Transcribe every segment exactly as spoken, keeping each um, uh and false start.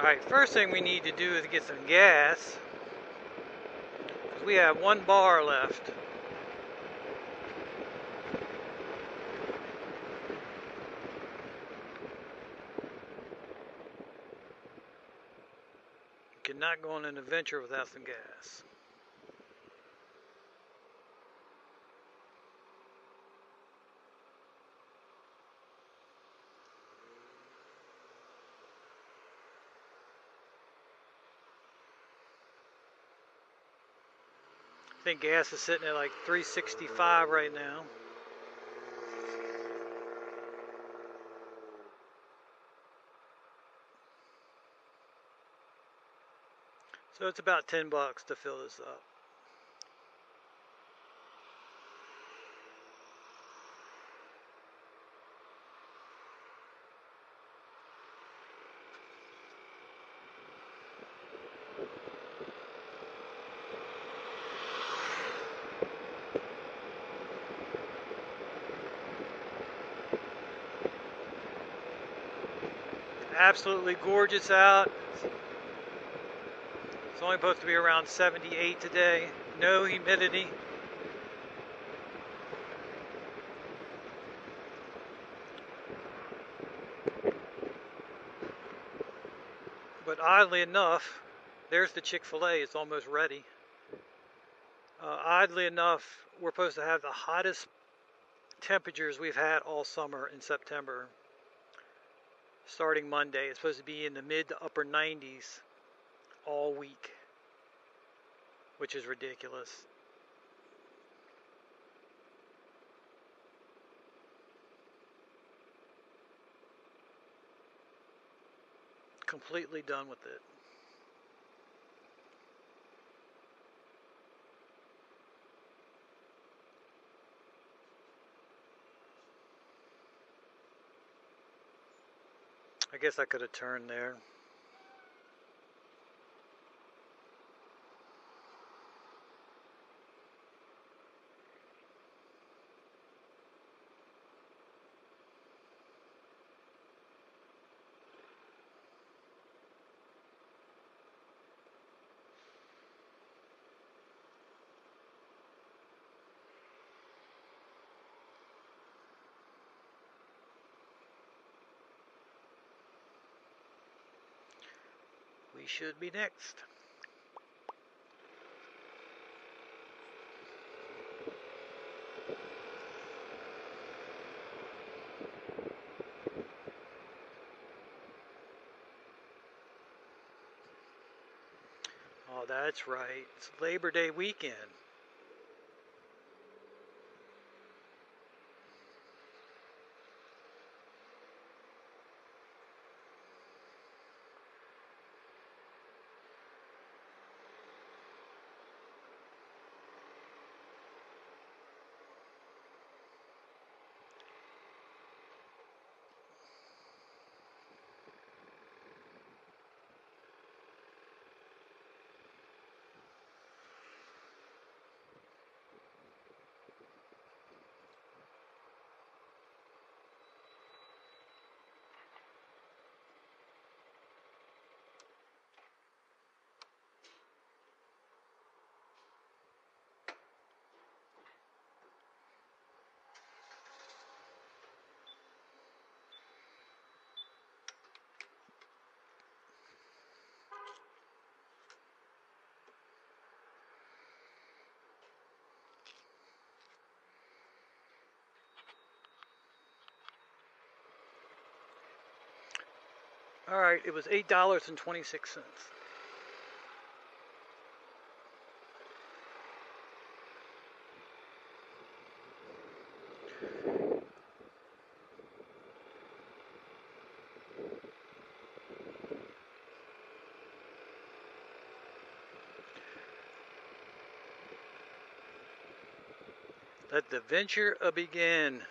Alright, first thing we need to do is get some gas. We have one bar left. Cannot go on an adventure without some gas. I think gas is sitting at like three sixty-five right now. So it's about ten bucks to fill this up. Absolutely gorgeous out. It's only supposed to be around seventy-eight today. No humidity. But oddly enough, there's the Chick-fil-A. It's almost ready. Uh, oddly enough, we're supposed to have the hottest temperatures we've had all summer in September. Starting Monday, it's supposed to be in the mid to upper nineties all week, which is ridiculous. Completely done with it. I guess I could have turned there. We should be next. Oh, that's right. It's Labor Day weekend. All right, it was eight dollars and twenty-six cents. Let the adventure begin.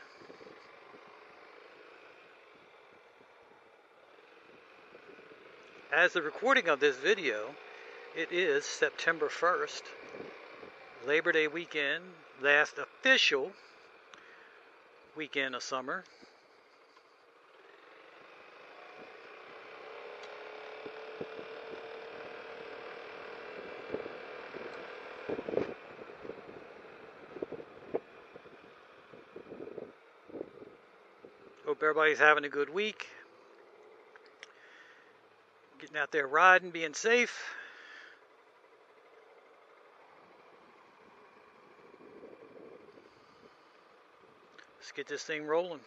As the recording of this video, it is September first, Labor Day weekend, last official weekend of summer. Hope everybody's having a good week. Getting out there riding, being safe. Let's get this thing rolling.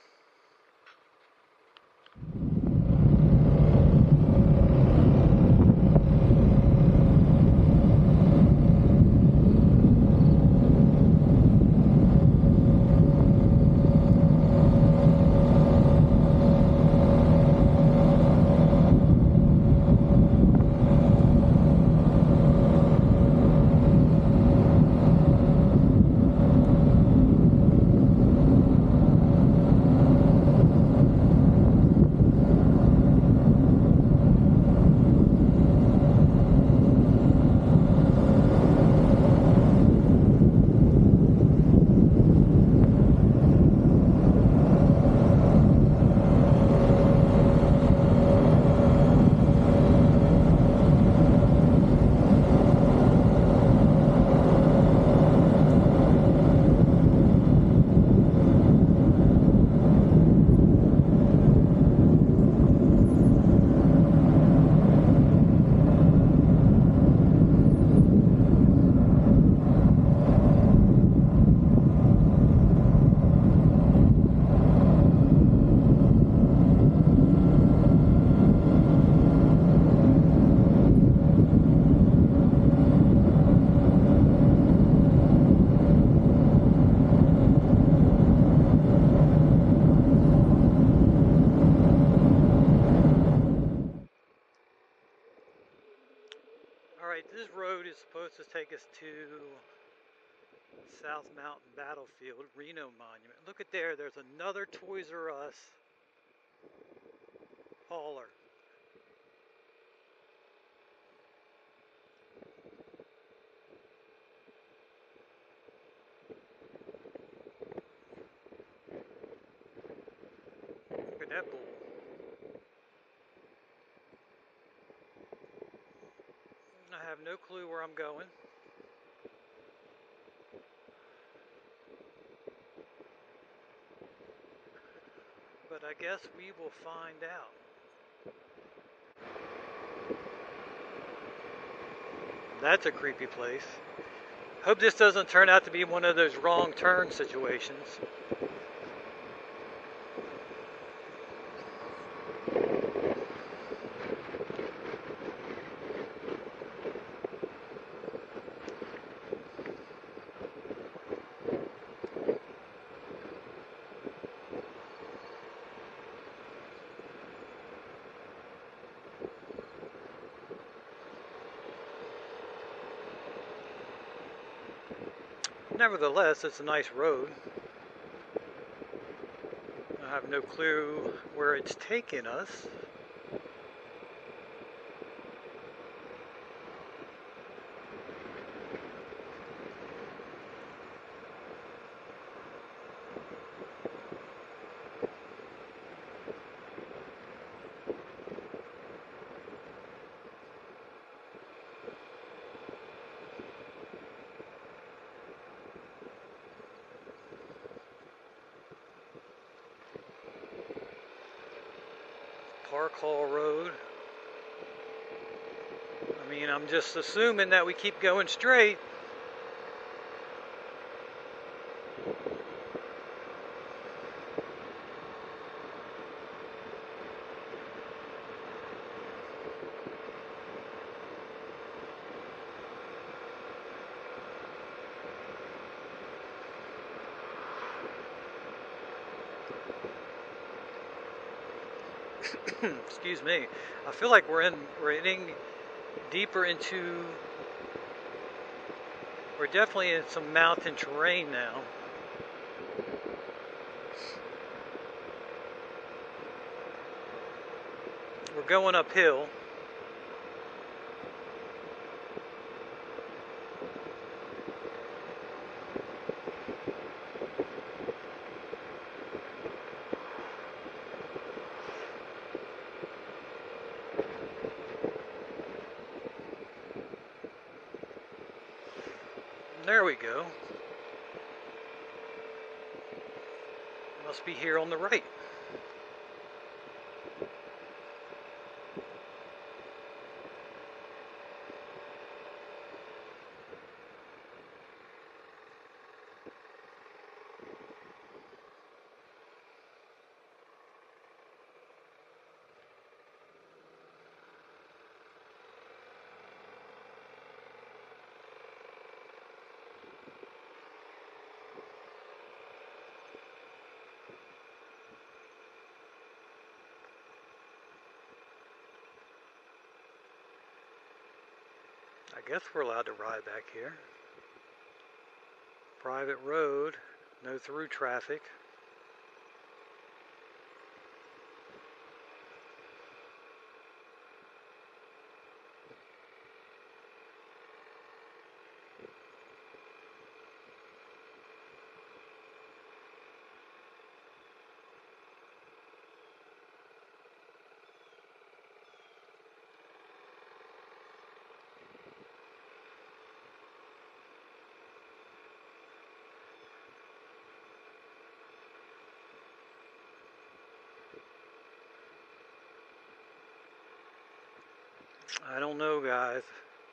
Alright, this road is supposed to take us to South Mountain Battlefield, Reno Monument. Look at there, there's another Toys R Us hauler. Look at that bull. I have no clue where I'm going. But I guess we will find out. That's a creepy place. Hope this doesn't turn out to be one of those wrong turn situations. Nevertheless, it's a nice road. I have no clue where it's taking us. Park Hall Road. I mean, I'm just assuming that we keep going straight. Excuse me. I feel like we're in we're getting deeper into we're definitely in some mountain terrain now. We're going uphill. There we go. Must be here on the right. I guess we're allowed to ride back here. Private road, no through traffic. I don't know, guys.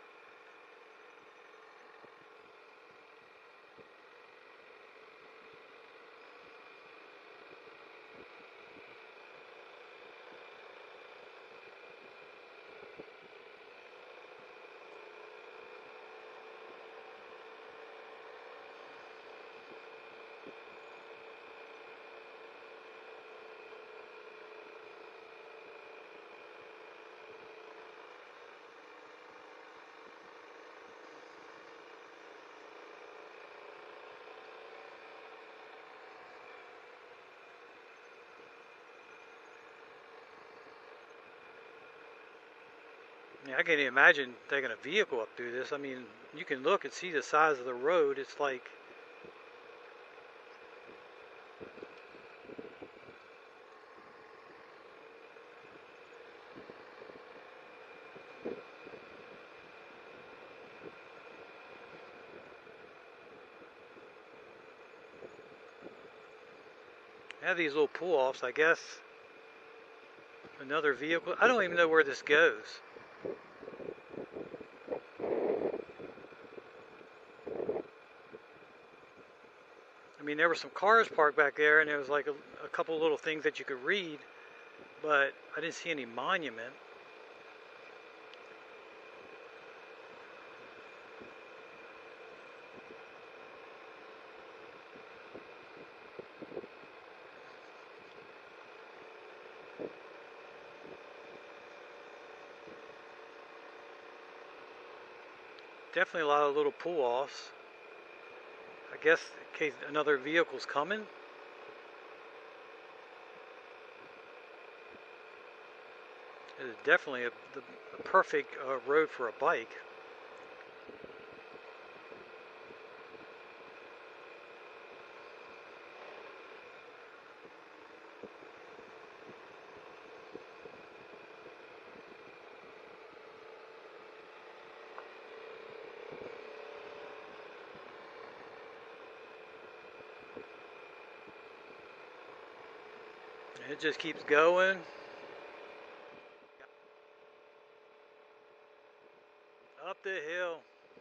Yeah, I can't even imagine taking a vehicle up through this. I mean, you can look and see the size of the road. It's like, have these little pull-offs, I guess. Another vehicle. I don't even know where this goes. I mean, there were some cars parked back there, and there was like a, a couple little things that you could read, but I didn't see any monument. Definitely a lot of little pull-offs. I guess in case another vehicle's coming. It is definitely a, the, a perfect uh, road for a bike. It just keeps going. Up the hill.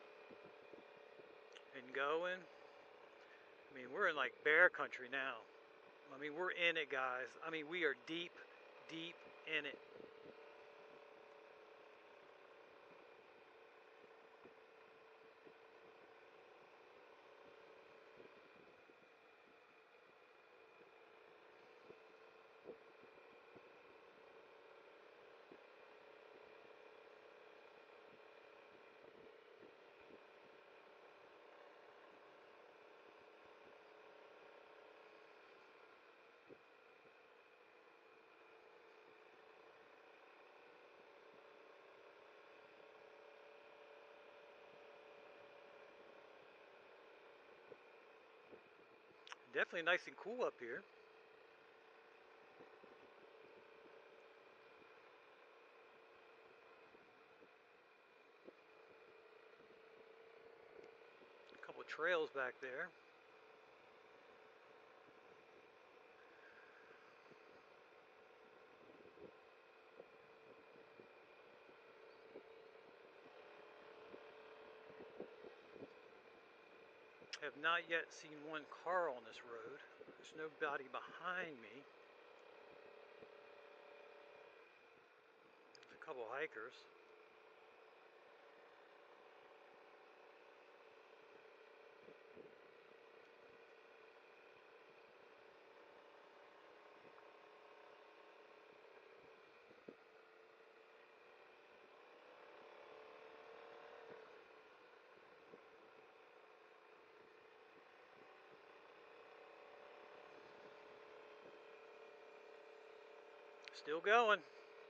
And going. I mean, we're in like bear country now. I mean, we're in it, guys. I mean, we are deep, deep in it. Definitely nice and cool up here. A couple trails back there. Have not yet seen one car on this road. There's nobody behind me. There's a couple hikers. Still going.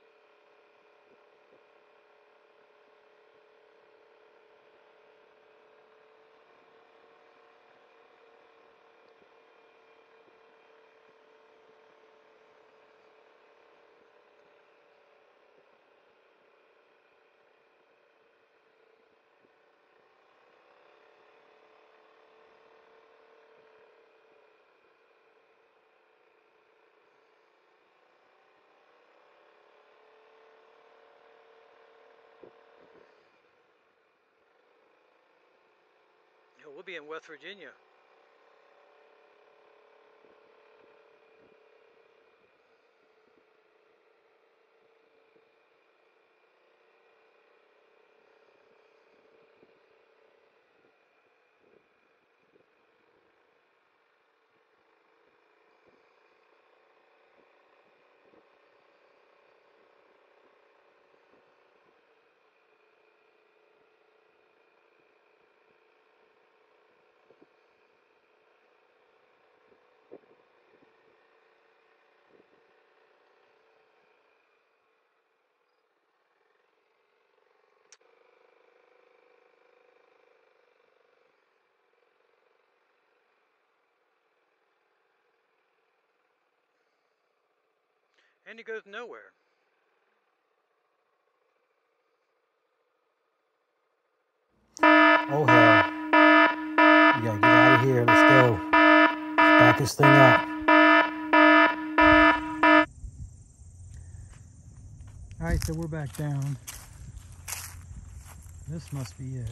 Yeah, we'll be in West Virginia. And he goes nowhere. Oh hell. We gotta get out of here. Let's go. Let's back this thing up. Alright, so we're back down. This must be it.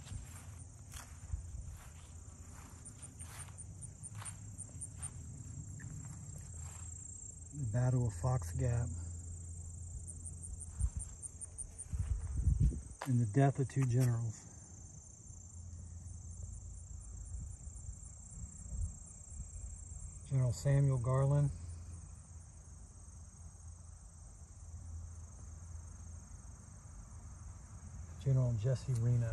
The Battle of Fox Gap. And the death of two generals. General Samuel Garland. General Jesse Reno.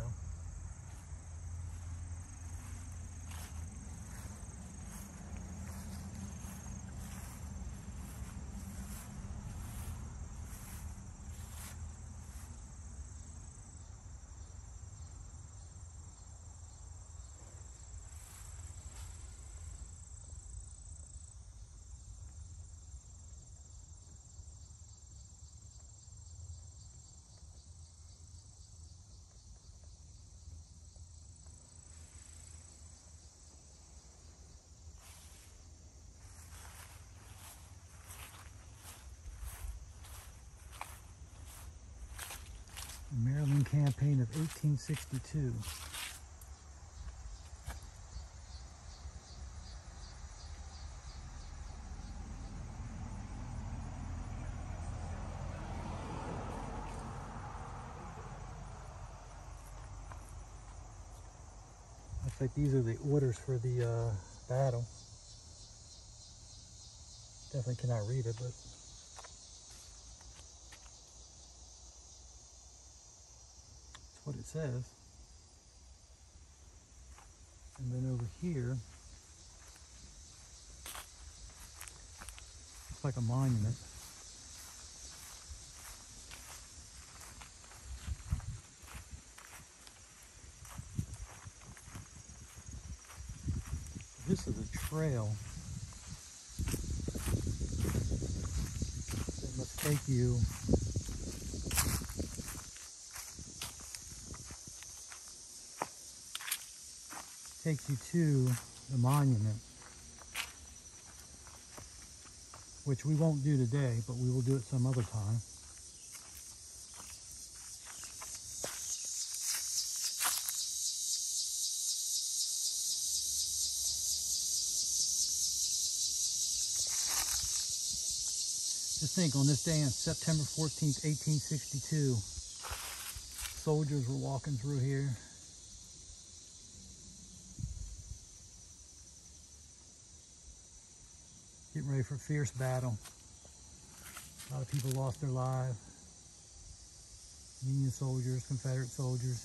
Maryland Campaign of eighteen sixty-two. Looks like these are the orders for the uh, battle. Definitely cannot read it, but that's what it says. And then over here, looks like a monument. This is a trail that must take you takes you to the monument, which we won't do today, but we will do it some other time. Just think, on this day on September fourteenth, eighteen sixty-two, soldiers were walking through here. Getting ready for a fierce battle. A lot of people lost their lives. Union soldiers, Confederate soldiers.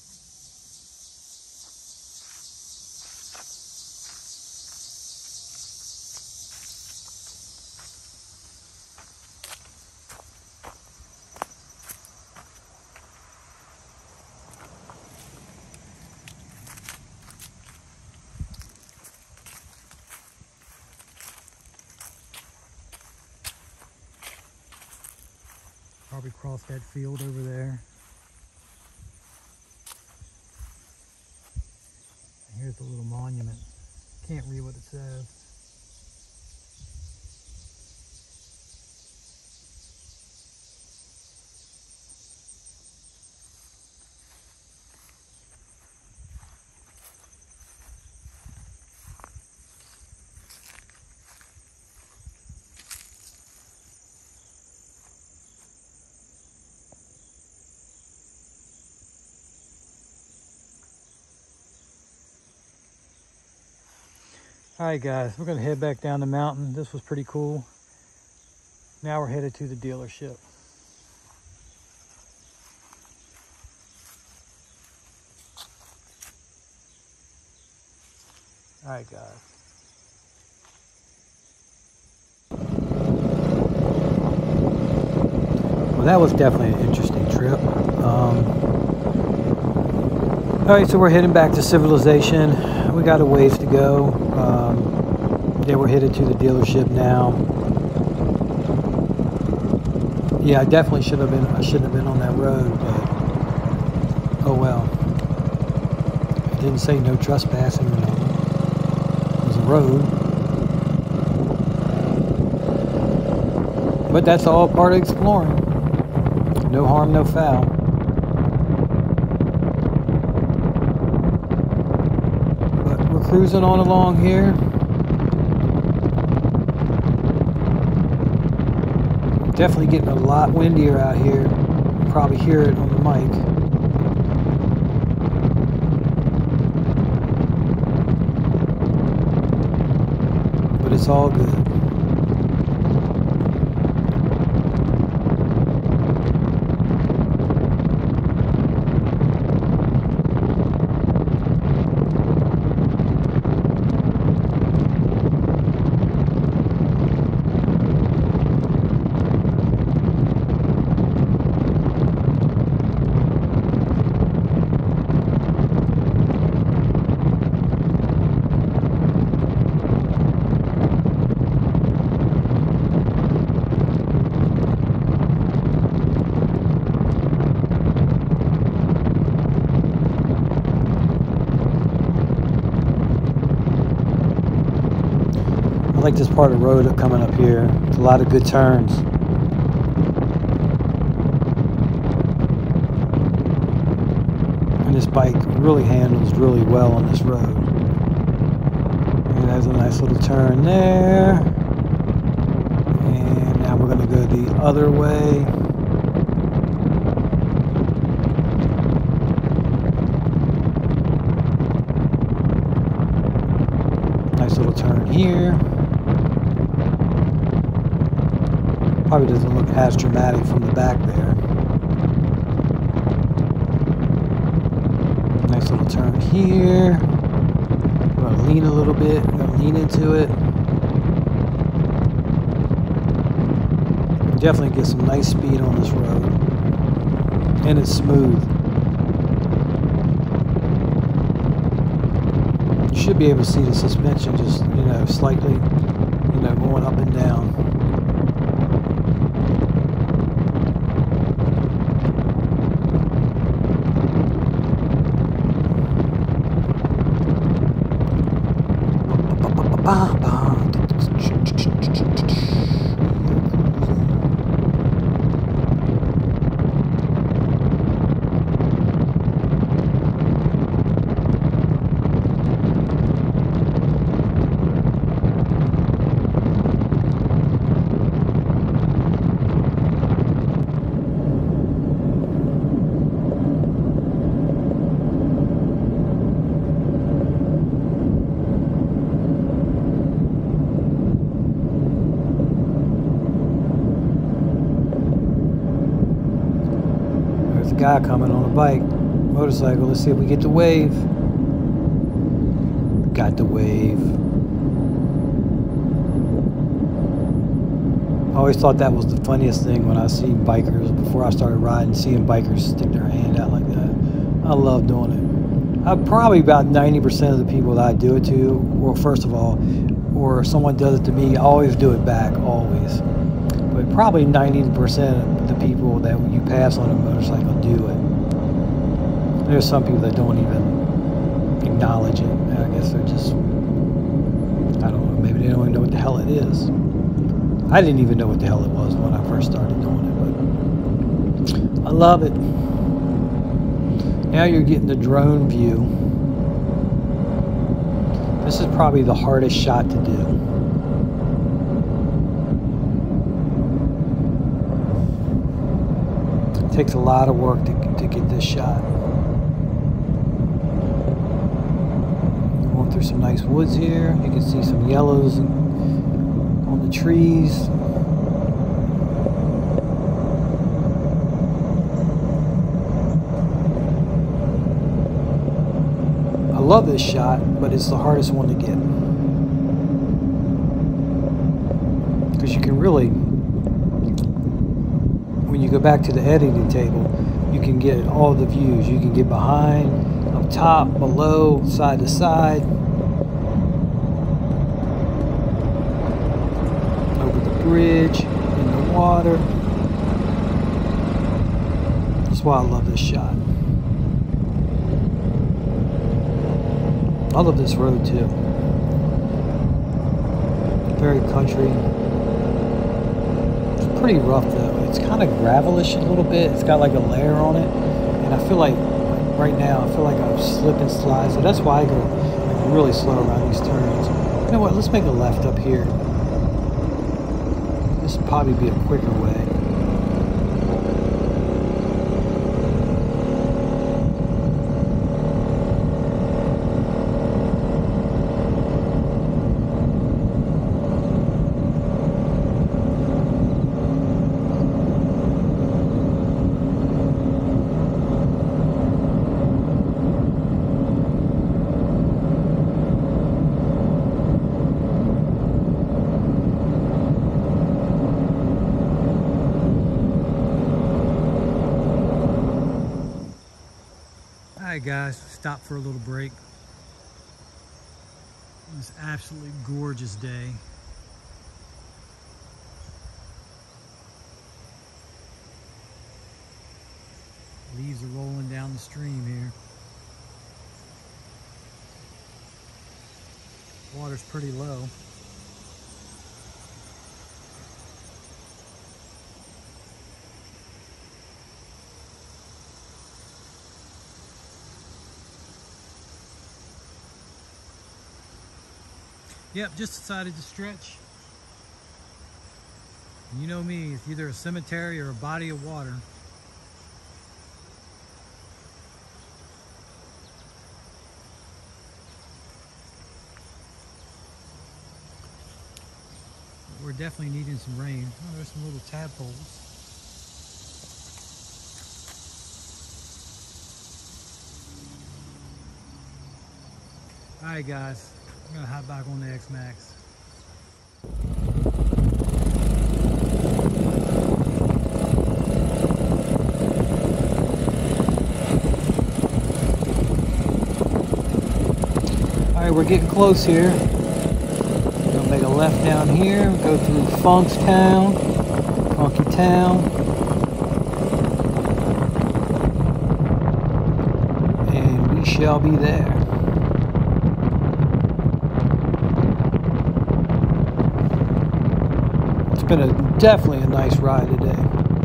Probably cross that field over there. And here's the little monument. Can't read what it says. Alright guys, we're going to head back down the mountain. This was pretty cool. Now we're headed to the dealership. Alright guys. Well, that was definitely an interesting trip. Um, Alright, so we're heading back to civilization. We got a ways to go. Um, yeah, we're headed to the dealership now. Yeah, I definitely should have been. I shouldn't have been on that road, but oh well. It didn't say no trespassing or nothing. It was a road. But that's all part of exploring. No harm, no foul. Cruising on along here. Definitely getting a lot windier out here. You probably hear it on the mic. But it's all good. I like this part of the road coming up here. It's a lot of good turns. And this bike really handles really well on this road. And there's a nice little turn there. And now we're going to go the other way. Nice little turn here. Probably doesn't look as dramatic from the back there. Nice little turn here. I'm going to lean a little bit. I'm going to lean into it. Definitely get some nice speed on this road. And it's smooth. You should be able to see the suspension just, you know, slightly, you know, going up and down. Bah, bah. Guy coming on a bike, motorcycle. Let's see if we get the wave. Got the wave. I always thought that was the funniest thing when I seen bikers, before I started riding, seeing bikers stick their hand out like that. I love doing it. I probably about ninety percent of the people that I do it to, well, first of all, or if someone does it to me, I always do it back, always. But probably ninety percent of the people that you pass on a motorcycle do it. There's some people that don't even acknowledge it. I guess they're just, I don't know, maybe they don't even know what the hell it is. I didn't even know what the hell it was when I first started doing it, but I love it. Now you're getting the drone view. This is probably the hardest shot to do. It takes a lot of work to, to get this shot. Going through some nice woods here. You can see some yellows on the trees. I love this shot, but it's the hardest one to get. Because you can really, when you go back to the editing table, you can get all the views. You can get behind, up top, below, side to side, over the bridge, in the water. That's why I love this shot. I love this road too. Very country. It's pretty rough though. It's kind of gravelish a little bit. It's got like a layer on it, and I feel like right now I feel like I'm slip and slide. So that's why I go like really slow around these turns. You know what? Let's make a left up here. This would probably be a quicker way. Alright guys, stop for a little break. It was an absolutely gorgeous day. Leaves are rolling down the stream here. Water's pretty low. Yep, just decided to stretch. You know me, it's either a cemetery or a body of water. But we're definitely needing some rain. Oh, there's some little tadpoles. Alright guys, I'm gonna hop back on the X max. Alright, we're getting close here. We're gonna make a left down here, go through Funkstown, Funky Town. And we shall be there. been a definitely a nice ride today.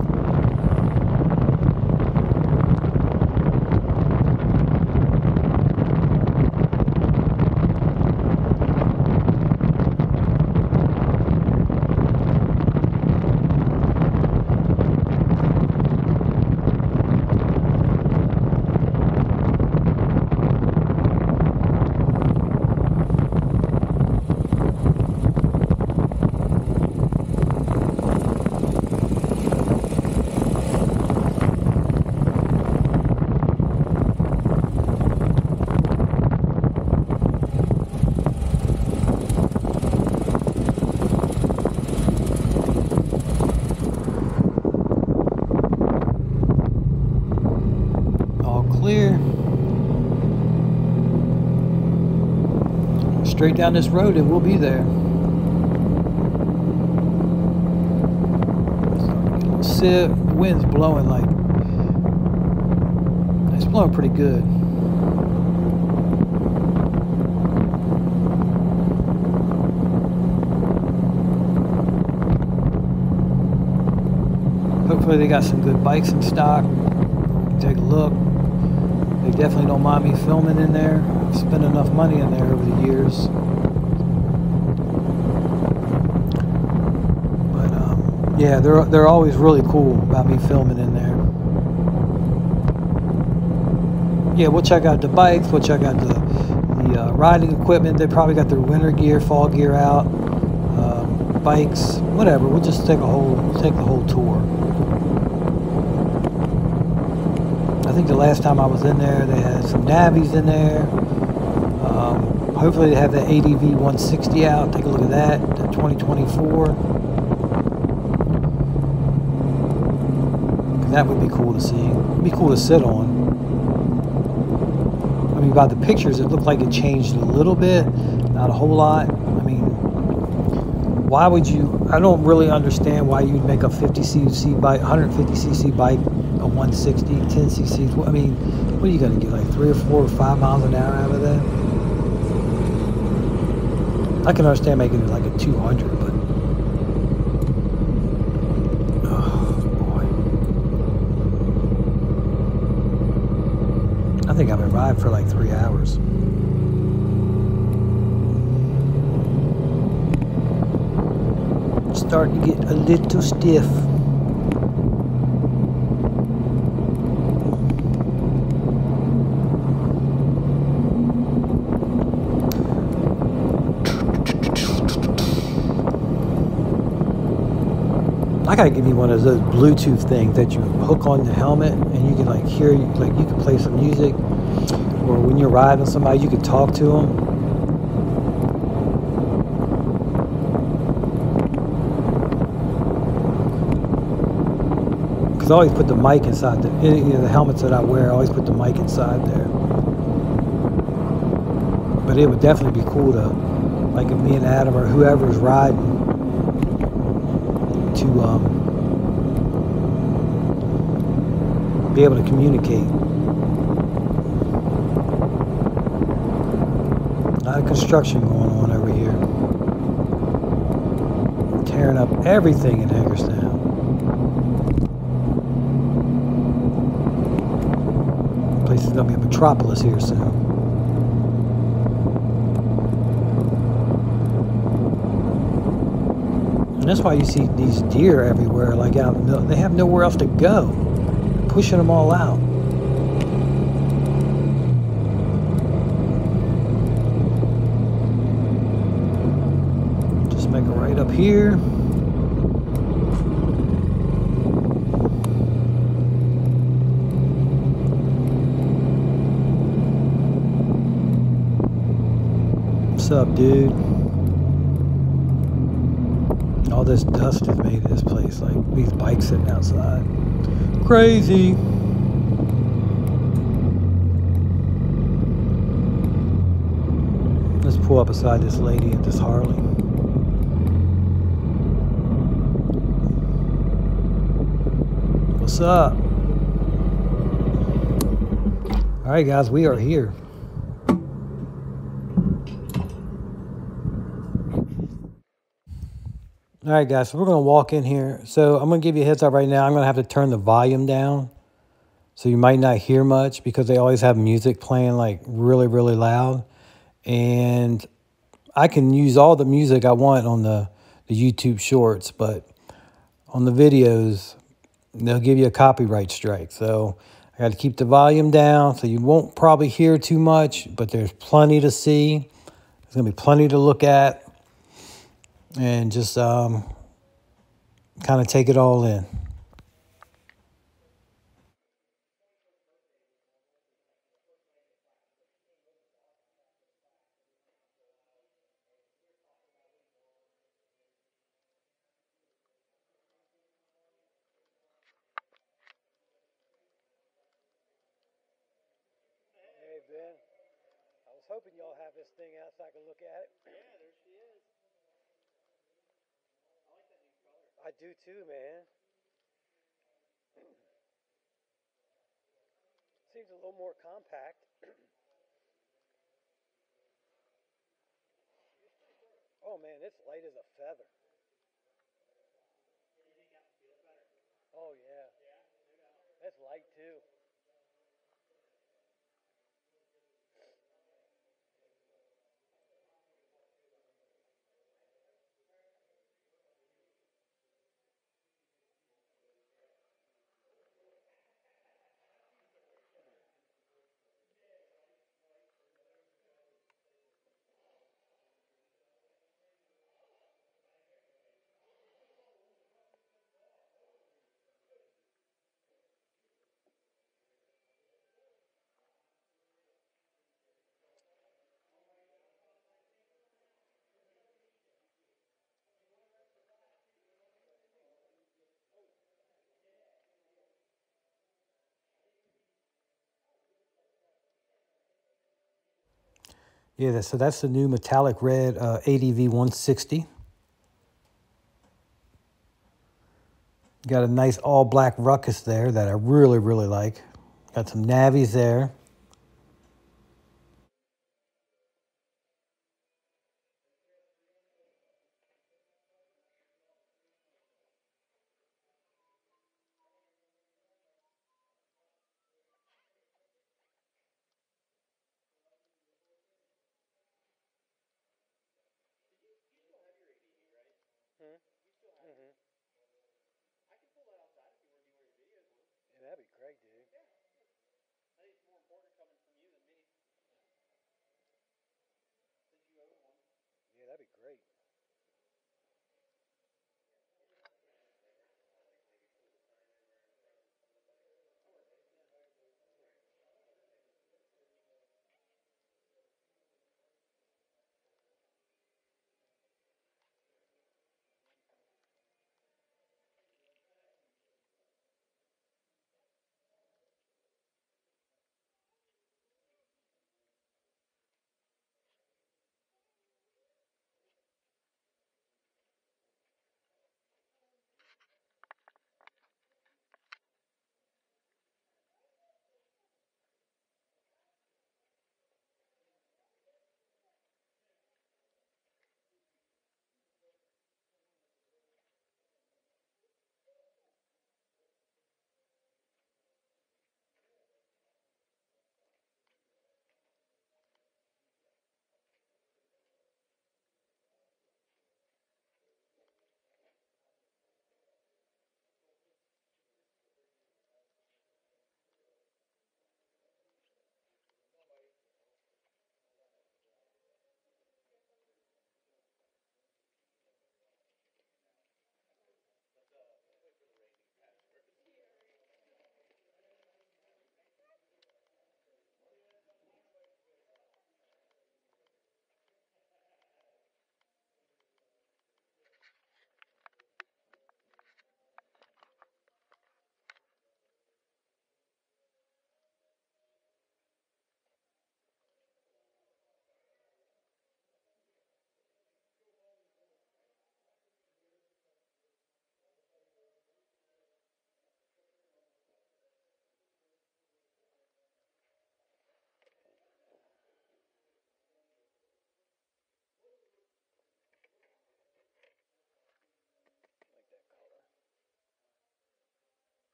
Clear. Straight down this road and we'll be there. Sit, the wind's blowing like, it's blowing pretty good. Hopefully they got some good bikes in stock. Take a look. They definitely don't mind me filming in there. I've spent enough money in there over the years. But um, yeah, they're they're always really cool about me filming in there. Yeah, we'll check out the bikes. We'll check out the the uh, riding equipment. They probably got their winter gear, fall gear out, um, bikes, whatever. We'll just take a whole we'll take the whole tour. I think the last time I was in there, they had some Navis in there. Um, hopefully they have the A D V one sixty out. Take a look at that, the twenty twenty-four. That would be cool to see. It'd be cool to sit on. I mean, by the pictures, it looked like it changed a little bit, not a whole lot. I mean, why would you, I don't really understand why you'd make a fifty c c bike, one hundred fifty c c bike, a one sixty, ten c c. I mean, what are you going to get, like three or four or five miles an hour out of that? I can understand making it like a two hundred, but oh boy. I think I've been riding for like three hours. Starting to get a little stiff. I gotta give you one of those Bluetooth things that you hook on the helmet and you can like hear, like you can play some music, or when you're riding with somebody you can talk to them. Because I always put the mic inside the, you know, the helmets that I wear, I always put the mic inside there. But it would definitely be cool to, like if me and Adam or whoever's riding, to um, be able to communicate. A lot of construction going on over here. Tearing up everything in Hagerstown. The place is going to be a metropolis here soon. And that's why you see these deer everywhere, like out, they have nowhere else to go. They're pushing them all out. Just make a right up here. What's up, dude? All this dust has made this place, like these bikes sitting outside. Crazy. Let's pull up beside this lady at this Harley. What's up? All right, guys, we are here. All right, guys, so we're going to walk in here. So I'm going to give you a heads up right now. I'm going to have to turn the volume down. So you might not hear much because they always have music playing like really, really loud. And I can use all the music I want on the, the YouTube shorts, but on the videos, they'll give you a copyright strike. So I got to keep the volume down so you won't probably hear too much, but there's plenty to see. There's going to be plenty to look at. And just um, kind of take it all in. Hey, Ben. I was hoping y'all have this thing out so I can look at it. I do too, man. Seems a little more compact. Oh man, it's light as a feather. Oh yeah, that's light too. Yeah, so that's the new metallic red uh, A D V one sixty. Got a nice all black ruckus there that I really, really like. Got some navies there. Hmm? Mm-hmm. Yeah, that'd be great, dude. Yeah, that'd be great.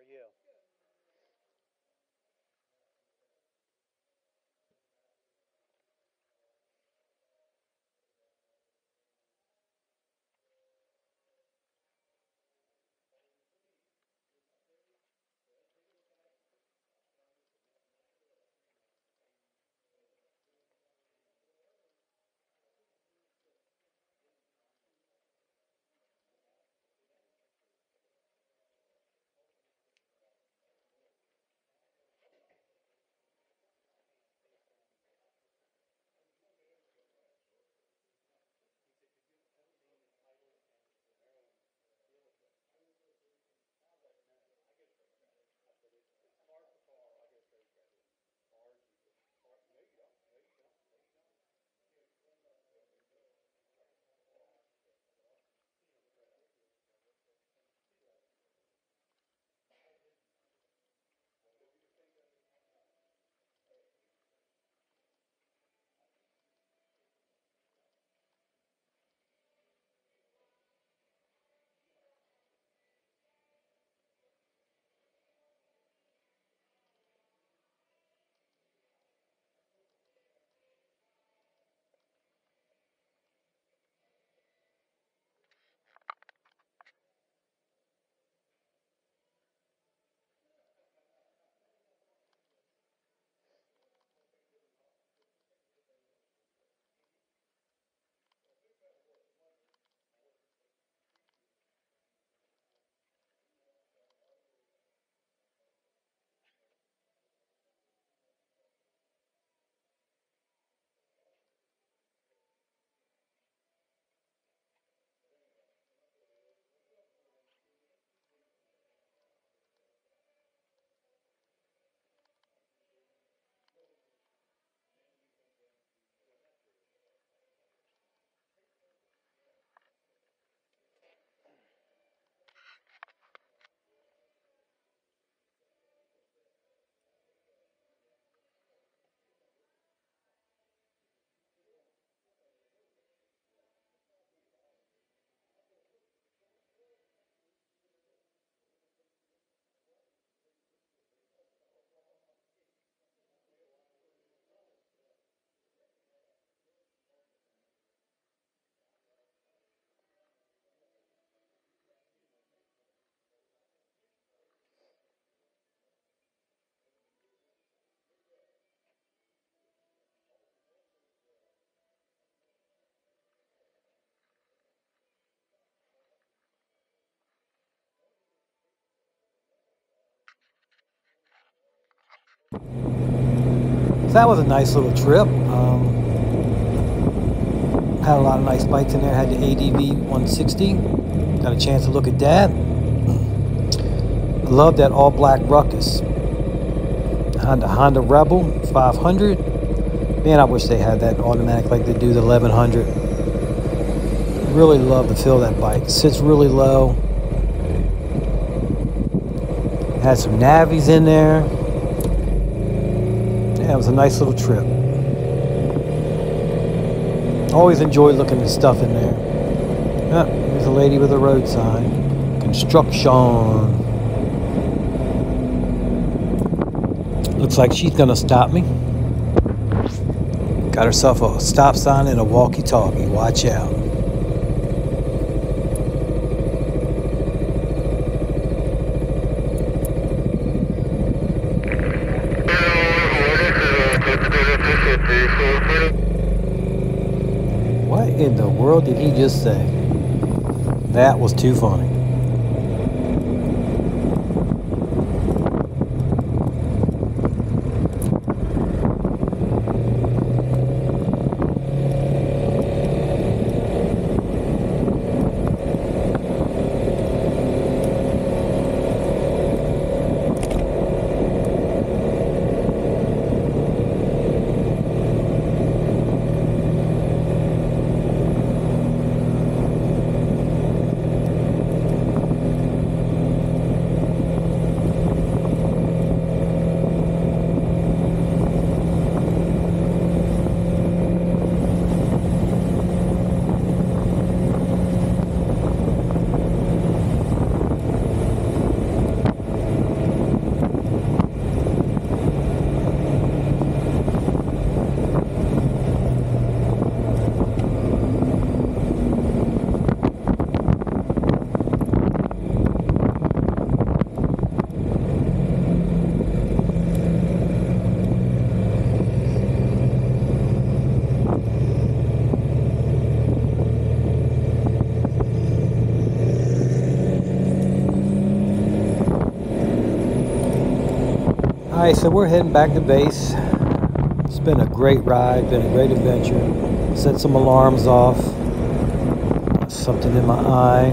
you? So that was a nice little trip. Um, had a lot of nice bikes in there. Had the A D V one sixty. Got a chance to look at that. Love that all black Ruckus. Honda Honda Rebel five hundred. Man, I wish they had that automatic like they do the eleven hundred. Really love the feel of that bike. It sits really low. Had some navies in there. Yeah, it was a nice little trip. Always enjoy looking at stuff in there. Yeah, there's a lady with a road sign. Construction. Looks like she's gonna stop me. Got herself a stop sign and a walkie-talkie. Watch out. What in the world did he just say? That was too funny. All right, so we're heading back to base. It's been a great ride, been a great adventure. Set some alarms off. Something in my eye.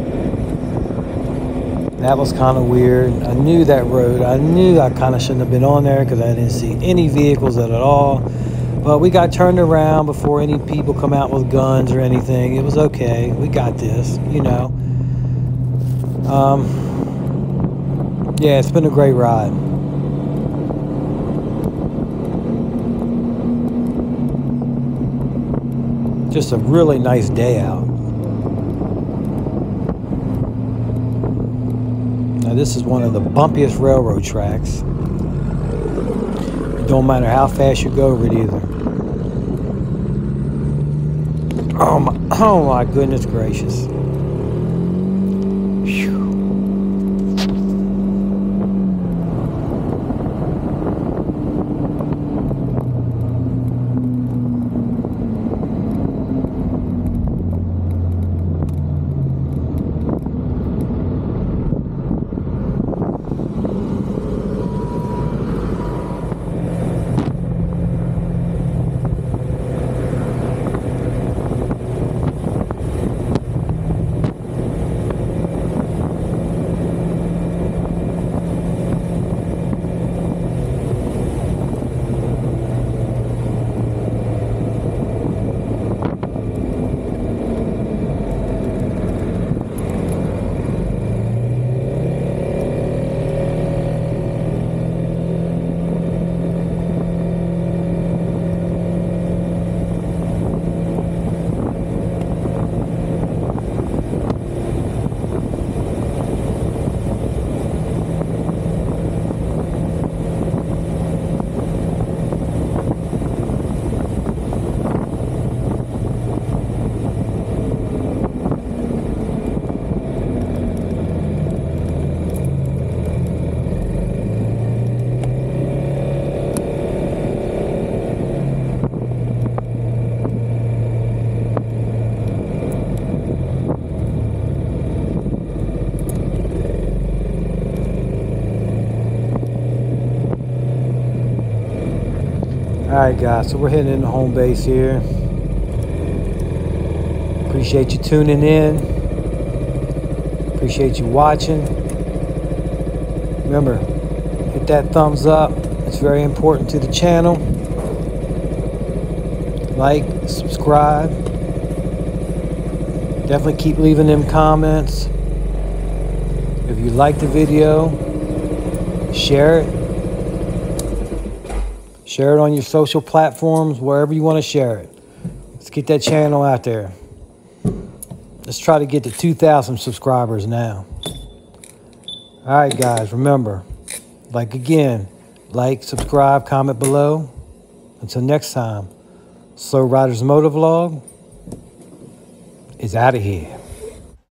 That was kind of weird. I knew that road. I knew I kind of shouldn't have been on there because I didn't see any vehicles at all. But we got turned around before any people come out with guns or anything. It was okay. We got this, you know. Um, yeah, it's been a great ride. Just a really nice day out. Now this is one of the bumpiest railroad tracks. It don't matter how fast you go over it either. Oh my, oh my goodness gracious. Whew. Alright guys, so we're heading into home base here. Appreciate you tuning in. Appreciate you watching. Remember, hit that thumbs up. It's very important to the channel. Like, subscribe. Definitely keep leaving them comments. If you like the video, share it. Share it on your social platforms, wherever you want to share it. Let's get that channel out there. Let's try to get to two thousand subscribers now. All right, guys, remember, like again, like, subscribe, comment below. Until next time, Slow Riders Motovlog is out of here.